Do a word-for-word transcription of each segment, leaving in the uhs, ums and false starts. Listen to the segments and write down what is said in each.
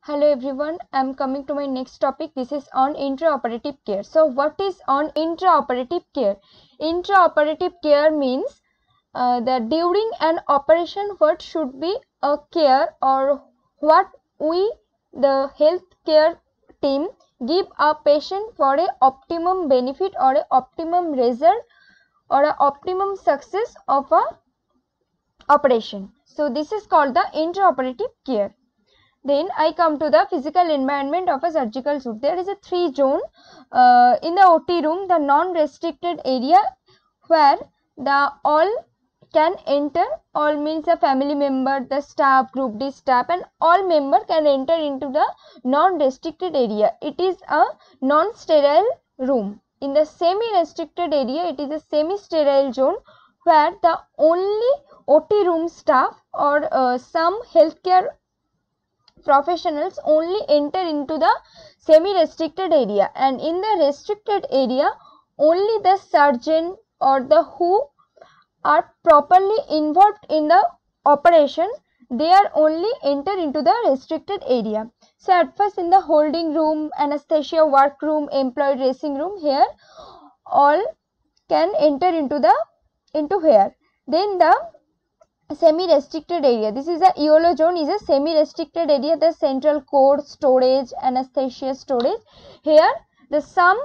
Hello everyone, I am coming to my next topic. This is on intraoperative care. So what is on intraoperative care? Intraoperative care means uh, that during an operation what should be a care or what we the healthcare team give a patient for a optimum benefit or a optimum result or a optimum success of a operation. So this is called the intraoperative care. Then I come to the physical environment of a surgical suite. There is a three zone uh, in the O T room, the non-restricted area where the all can enter, all means a family member, the staff, group D staff and all member can enter into the non-restricted area. It is a non-sterile room. In the semi-restricted area, it is a semi-sterile zone where the only O T room staff or uh, some healthcare professionals only enter into the semi-restricted area, and in the restricted area only the surgeon or the who are properly involved in the operation, they are only enter into the restricted area. So at first in the holding room, anesthesia work room, employee dressing room, here all can enter into the into here. Then the semi-restricted area, this is a yellow zone, is a semi-restricted area, the central core storage, anesthesia storage. Here the some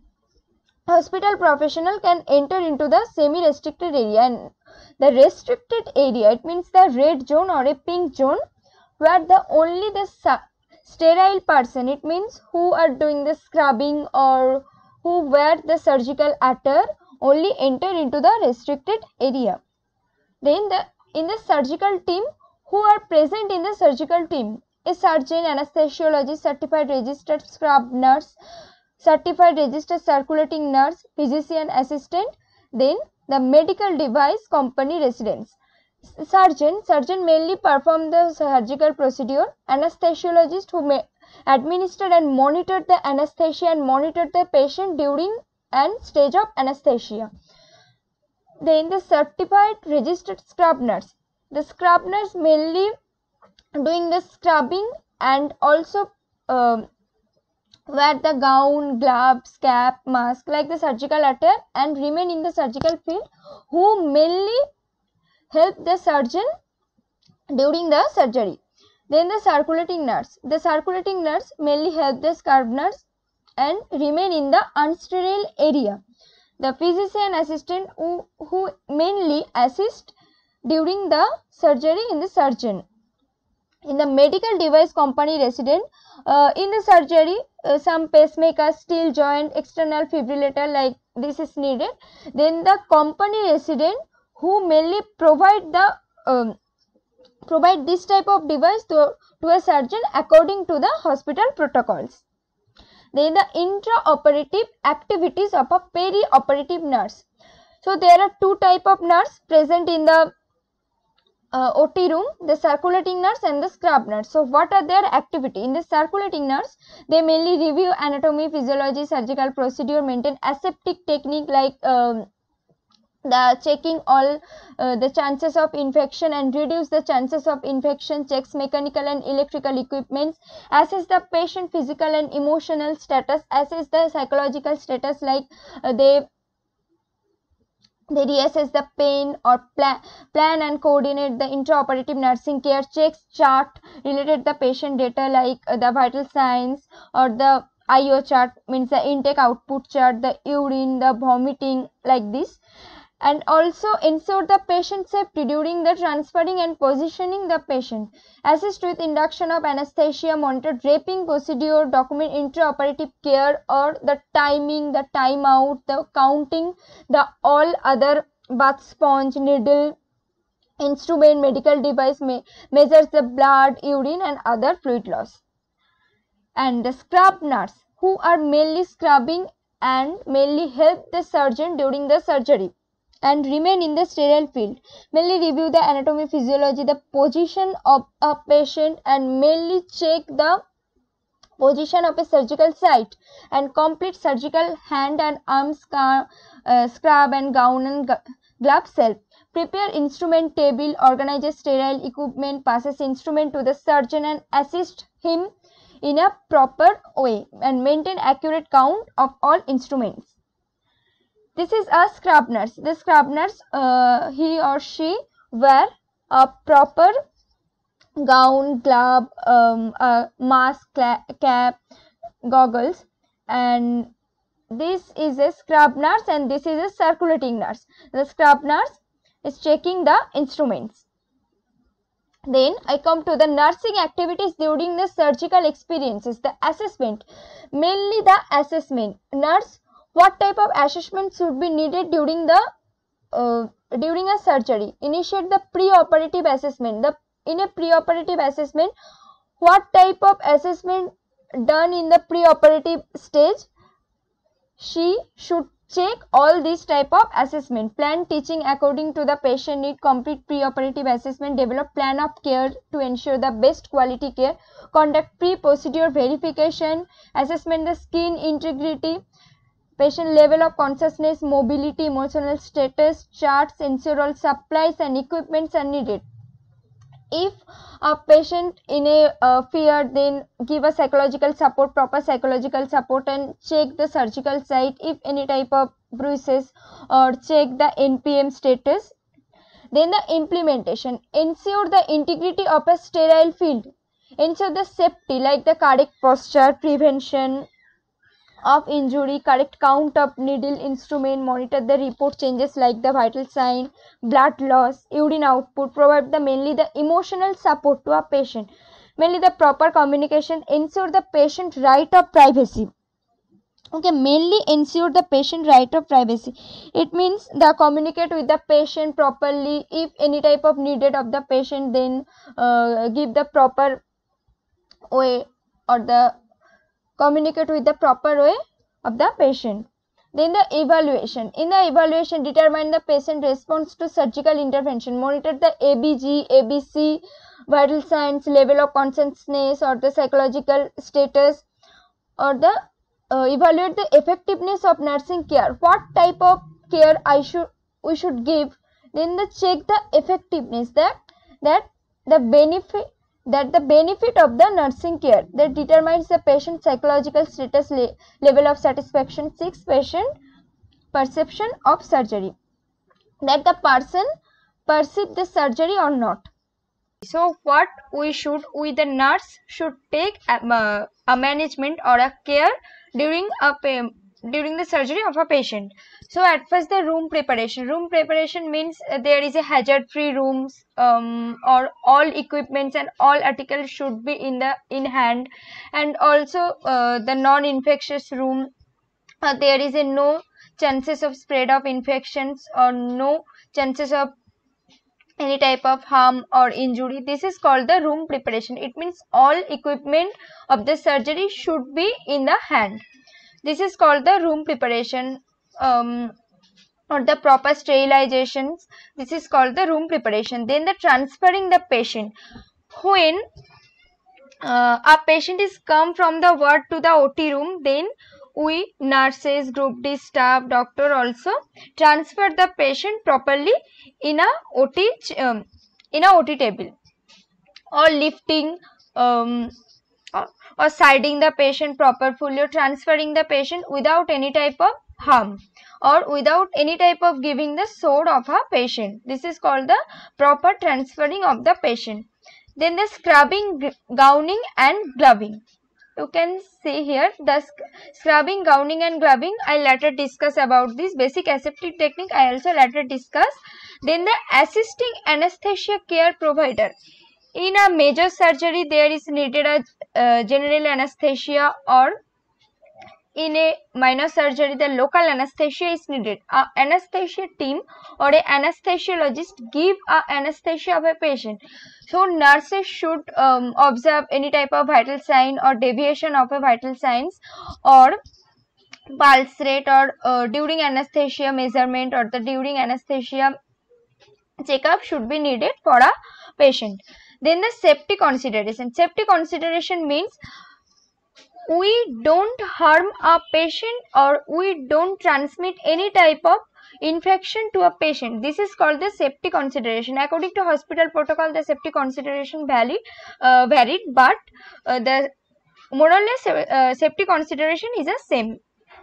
hospital professional can enter into the semi-restricted area, and the restricted area, it means the red zone or a pink zone where the only the sterile person, it means who are doing the scrubbing or who wear the surgical attire, only enter into the restricted area. Then the in the surgical team, who are present in the surgical team, a surgeon, anesthesiologist, certified registered scrub nurse, certified registered circulating nurse, physician assistant. Then the medical device company residents. Surgeon, surgeon mainly perform the surgical procedure. Anesthesiologist who may administer and monitor the anesthesia and monitor the patient during and stage of anesthesia. Then the certified registered scrub nurse. The scrub nurse mainly doing the scrubbing and also uh, wear the gown, gloves, cap, mask like the surgical attire and remain in the surgical field, who mainly help the surgeon during the surgery. Then the circulating nurse. The circulating nurse mainly help the scrub nurse and remain in the unsterile area. The physician assistant who, who mainly assist during the surgery in the surgeon. In the medical device company resident, uh, in the surgery, uh, some pacemaker, steel joint, external fibrillator like this is needed. Then the company resident who mainly provide the um, provide this type of device to, to a surgeon according to the hospital protocols. Then the intraoperative activities of a perioperative nurse. So there are two type of nurse present in the uh, O T room, the circulating nurse and the scrub nurse. So what are their activity? In the circulating nurse, they mainly review anatomy, physiology, surgical procedure, maintain aseptic technique like um, the checking all uh, the chances of infection and reduce the chances of infection, checks mechanical and electrical equipments, assess the patient physical and emotional status, assess the psychological status like uh, they they reassess the pain or plan, plan and coordinate the intraoperative nursing care, checks chart related the patient data like uh, the vital signs or the I O chart, means the intake output chart, the urine, the vomiting like this. And also ensure the patient safety during the transferring and positioning the patient. Assist with induction of anesthesia, monitor draping procedure, document intraoperative care or the timing, the timeout, the counting, the all other bath sponge, needle, instrument, medical device, me measures the blood, urine and other fluid loss. And the scrub nurse, who are mainly scrubbing and mainly help the surgeon during the surgery and remain in the sterile field, mainly review the anatomy, physiology, the position of a patient and mainly check the position of a surgical site and complete surgical hand and arm scar, uh, scrub and gown and glove self. Prepare instrument table, organizes sterile equipment, passes instrument to the surgeon and assist him in a proper way and maintain accurate count of all instruments. This is a scrub nurse. The scrub nurse, uh, he or she wear a proper gown, glove, um, a mask, cap, goggles, and this is a scrub nurse and this is a circulating nurse. The scrub nurse is checking the instruments. Then I come to the nursing activities during the surgical experiences, the assessment, mainly the assessment. Nurse, what type of assessment should be needed during the uh, during a surgery? Initiate the pre-operative assessment. The in a pre-operative assessment, what type of assessment done in the pre-operative stage? She should check all these type of assessment. Plan teaching according to the patient need, complete pre-operative assessment, develop plan of care to ensure the best quality care, conduct pre-procedure verification, assessment the skin integrity, patient level of consciousness, mobility, emotional status, charts, ensure all supplies and equipments are needed. If a patient in a uh, fear, then give a psychological support, proper psychological support, and check the surgical site if any type of bruises, or check the N P M status. Then the implementation, ensure the integrity of a sterile field, ensure the safety like the correct posture, prevention of injury, correct count of needle instrument, monitor the report changes like the vital sign, blood loss, urine output, provide the mainly the emotional support to a patient, mainly the proper communication, ensure the patient right of privacy. Okay, mainly ensure the patient right of privacy. It means the communicate with the patient properly. If any type of needed of the patient, then uh, give the proper way, or the communicate with the proper way of the patient. Then the evaluation. In the evaluation, determine the patient response to surgical intervention. Monitor the A B G, A B C, vital signs, level of consciousness, or the psychological status, or the uh, evaluate the effectiveness of nursing care. What type of care I should we should give. Then the check the effectiveness, that that the benefit that the benefit of the nursing care, that determines the patient psychological status, le level of satisfaction. Six, patient perception of surgery, that the person perceive the surgery or not. So what we should, we the nurse should take a, a management or a care during a during the surgery of a patient. So at first the room preparation. Room preparation means uh, there is a hazard free rooms, um, or all equipments and all articles should be in the in hand, and also uh, the non-infectious room. Uh, there is a no chances of spread of infections or no chances of any type of harm or injury. This is called the room preparation. It means all equipment of the surgery should be in the hand. This is called the room preparation, um, or the proper sterilizations. This is called the room preparation. Then the transferring the patient. When uh, a patient is come from the ward to the O T room, then we nurses, group D staff, doctor also transfer the patient properly in a O T um, in a O T table, or lifting um, or, or siding the patient proper fully, transferring the patient without any type of harm or without any type of giving the sword of a patient. This is called the proper transferring of the patient. Then the scrubbing, gowning and gloving. You can see here the scrubbing, gowning and gloving. I later discuss about this basic aseptic technique. I also later discuss. Then the assisting anesthesia care provider. In a major surgery, there is needed a uh, general anesthesia, or in a minor surgery, the local anesthesia is needed. A anesthesia team or a anesthesiologist give a anesthesia of a patient. So nurses should um, observe any type of vital sign or deviation of a vital signs, or pulse rate, or uh, during anesthesia measurement, or the during anesthesia checkup should be needed for a patient. Then the safety consideration. Safety consideration means we don't harm a patient, or we don't transmit any type of infection to a patient. This is called the safety consideration. According to hospital protocol, the safety consideration valid, uh, varied, but uh, the more or less uh, safety consideration is the same.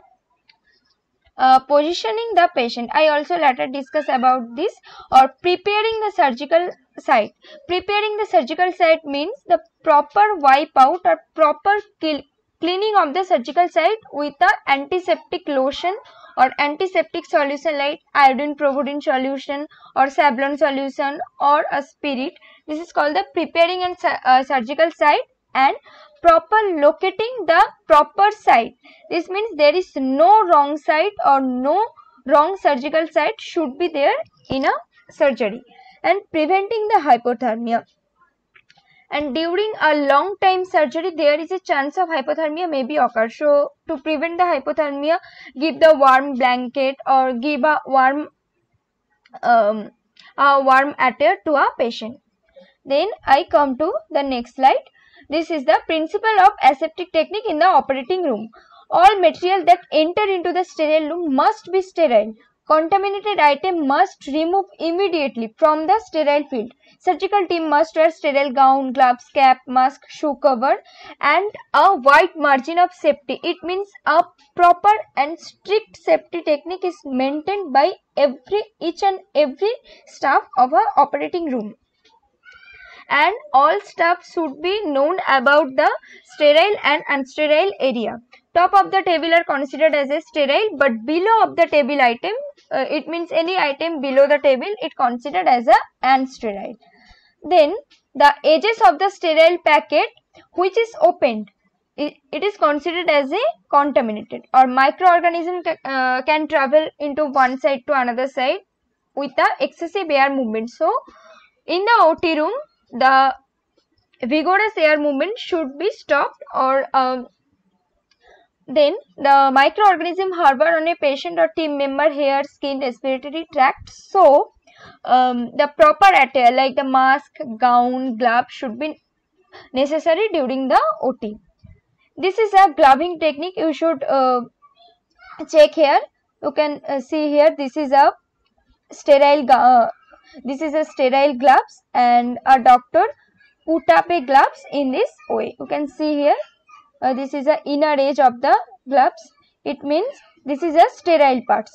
Uh, positioning the patient, I also later discuss about this. Or preparing the surgical site. Preparing the surgical site means the proper wipe out or proper cleaning of the surgical site with the antiseptic lotion or antiseptic solution like iodine provodine solution or Savlon solution or a spirit. This is called the preparing and uh, surgical site. And proper locating the proper site. This means there is no wrong site or no wrong surgical site should be there in a surgery. And preventing the hypothermia. And during a long time surgery, there is a chance of hypothermia may be occur. So to prevent the hypothermia, give the warm blanket or give a warm um, a warm attire to a patient. Then I come to the next slide. This is the principle of aseptic technique in the operating room. All material that enter into the sterile room must be sterile. Contaminated item must remove immediately from the sterile field. Surgical team must wear sterile gown, gloves, cap, mask, shoe cover and a wide margin of safety. It means a proper and strict safety technique is maintained by every each and every staff of a operating room. And all staff should be known about the sterile and unsterile area. Top of the table are considered as a sterile, but below of the table item, uh, it means any item below the table, it considered as a unsterile. Then the edges of the sterile packet which is opened, it, it is considered as a contaminated. Or microorganism uh, can travel into one side to another side with the excessive air movement. So in the O T room, the vigorous air movement should be stopped. Or um, then the microorganism harbor on a patient or team member hair, skin, respiratory tract. So um, the proper attire like the mask, gown, glove should be necessary during the O T. This is a gloving technique. You should uh, check here. You can uh, see here. This is a sterile. Uh, this is a sterile gloves, and a doctor put up a gloves in this way. You can see here. Uh, this is the inner edge of the gloves. It means this is a sterile parts.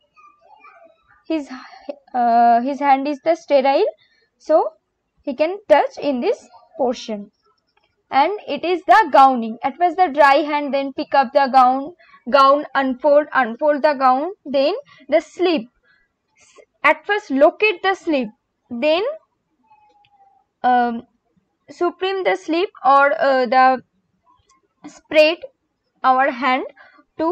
His uh, his hand is the sterile, so he can touch in this portion. And it is the gowning. At first the dry hand, then pick up the gown, gown unfold, unfold the gown, then the sleeve. At first locate the sleeve, then um, supreme the sleeve or uh, the spread our hand to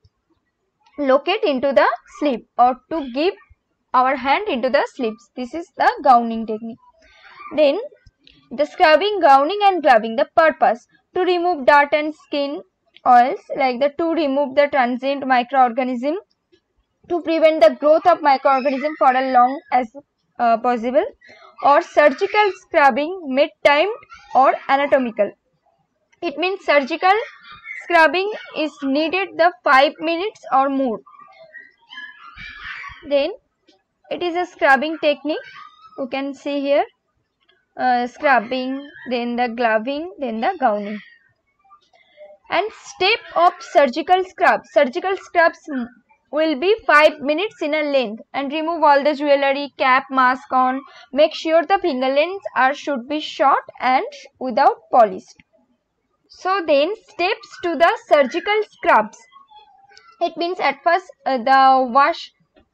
locate into the sleeve or to give our hand into the sleeves. This is the gowning technique. Then the scrubbing, gowning and gloving. The purpose to remove dirt and skin oils, like the to remove the transient microorganism, to prevent the growth of microorganism for as long as uh, possible. Or surgical scrubbing mid-timed or anatomical. It means surgical scrubbing is needed the five minutes or more. Then it is a scrubbing technique. You can see here uh, scrubbing, then the gloving, then the gowning. And step of surgical scrub. Surgical scrubs will be five minutes in a length, and remove all the jewelry, cap, mask on. Make sure the finger lengths are should be short and without polished. So then steps to the surgical scrubs. It means at first uh, the wash.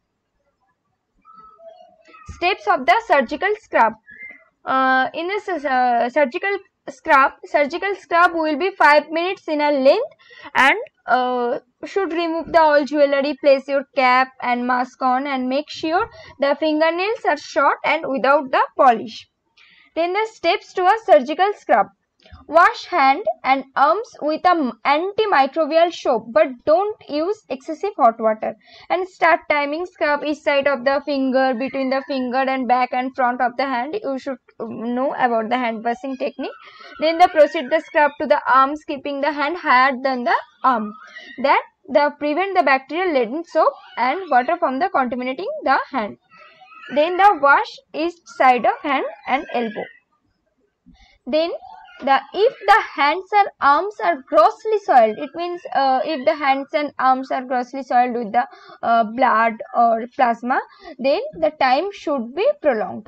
Steps of the surgical scrub. Uh, in this uh, surgical scrub, surgical scrub will be five minutes in a length, and uh, should remove the all jewelry, place your cap and mask on, and make sure the fingernails are short and without the polish. Then the steps to a surgical scrub. Wash hand and arms with a antimicrobial soap, but don't use excessive hot water. And start timing. Scrub each side of the finger, between the finger and back and front of the hand. You should know about the hand washing technique. Then the proceed the scrub to the arms, keeping the hand higher than the arm. That the prevent the bacterial laden soap and water from the contaminating the hand. Then the wash each side of hand and elbow. Then the if the hands and arms are grossly soiled, it means uh, if the hands and arms are grossly soiled with the uh, blood or plasma, then the time should be prolonged.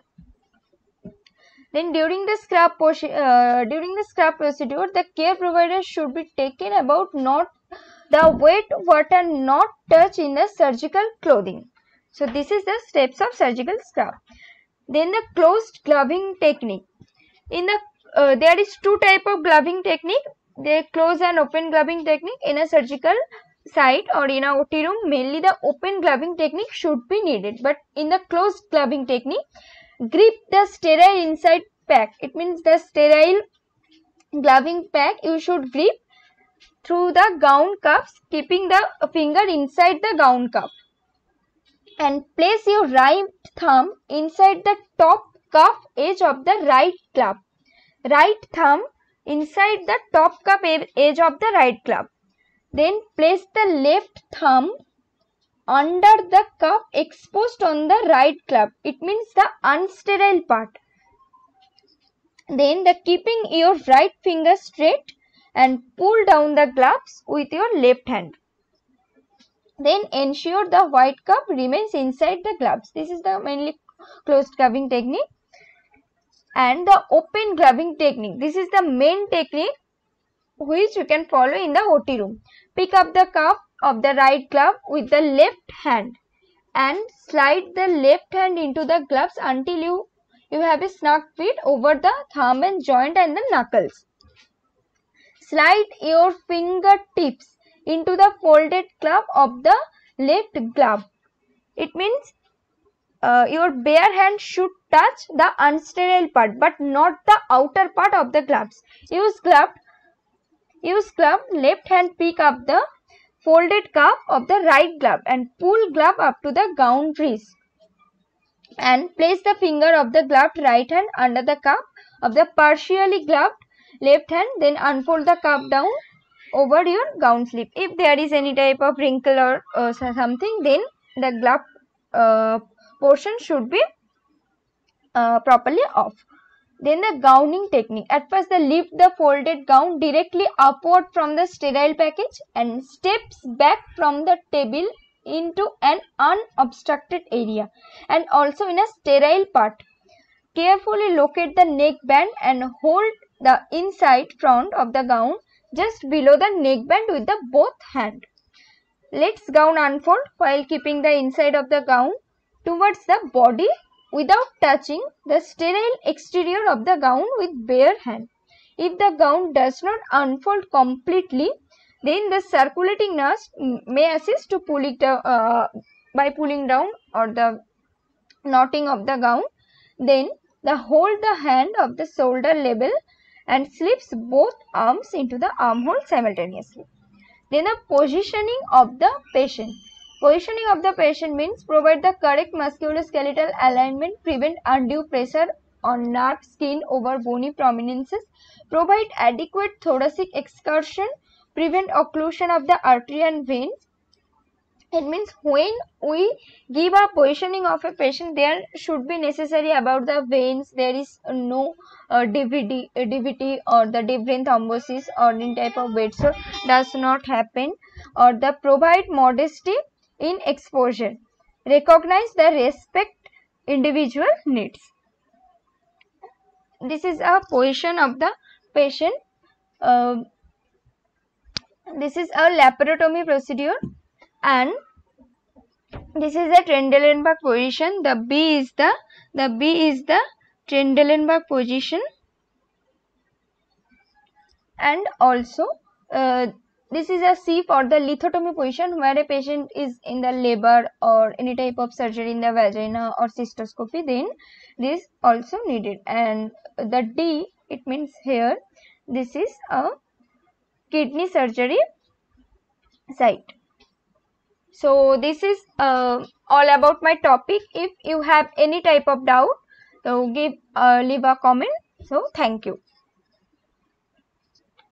Then during the scrub uh, during the scrub procedure, the care provider should be taken about not the wet water not touch in the surgical clothing. So this is the steps of surgical scrub. Then the closed gloving technique. In the uh, there is two type of gloving technique. The close and open gloving technique. In a surgical site or in a O T room, mainly the open gloving technique should be needed. But in the closed gloving technique, grip the sterile inside pack. It means the sterile gloving pack you should grip through the gown cuffs, keeping the finger inside the gown cuff, and place your right thumb inside the top cuff edge of the right glove. Right thumb inside the top cuff edge of the right glove. Then place the left thumb under the cuff exposed on the right glove. It means the unsterile part. Then the keeping your right finger straight and pull down the gloves with your left hand. Then ensure the white cup remains inside the gloves. This is the mainly closed gloving technique. And the open gloving technique. This is the main technique which you can follow in the O T room. Pick up the cuff of the right glove with the left hand and slide the left hand into the gloves until you, you have a snug fit over the thumb and joint and the knuckles. Slide your fingertips into the folded glove of the left glove. It means uh, your bare hand should touch the unsterile part but not the outer part of the gloves. Use glove, use glove, left hand pick up the folded cuff of the right glove and pull glove up to the gown crease. And place the finger of the gloved right hand under the cuff of the partially gloved left hand. Then unfold the cuff down over your gown sleeve. If there is any type of wrinkle or uh, something, then the glove uh, portion should be uh, properly off. Then the gowning technique. At first, they lift the folded gown directly upward from the sterile package and steps back from the table into an unobstructed area and also in a sterile part. Carefully locate the neckband and hold the inside front of the gown just below the neckband with the both hand. Let gown unfold while keeping the inside of the gown towards the body without touching the sterile exterior of the gown with bare hand. If the gown does not unfold completely, then the circulating nurse may assist to pull it uh, by pulling down or the knotting of the gown. Then the hold the hand of the shoulder level and slips both arms into the armhole simultaneously. Then the positioning of the patient. Positioning of the patient means provide the correct musculoskeletal alignment, prevent undue pressure on nerve skin over bony prominences, provide adequate thoracic excursion, prevent occlusion of the artery and veins. It means when we give a positioning of a patient, there should be necessary about the veins. There is no uh, D V D, uh, D V T or the deep vein thrombosis or any type of bed sore does not happen, or the provide modesty in exposure. Recognize the respect individual needs. This is a position of the patient. Uh, this is a laparotomy procedure. And this is the Trendelenburg position. The B is the the B is the Trendelenburg position, and also uh, this is a C for the lithotomy position, where a patient is in the labor or any type of surgery in the vagina or cystoscopy. Then this also needed. And the D, it means here this is a kidney surgery site. So this is uh, all about my topic. If you have any type of doubt, so give uh, leave a comment. So thank you.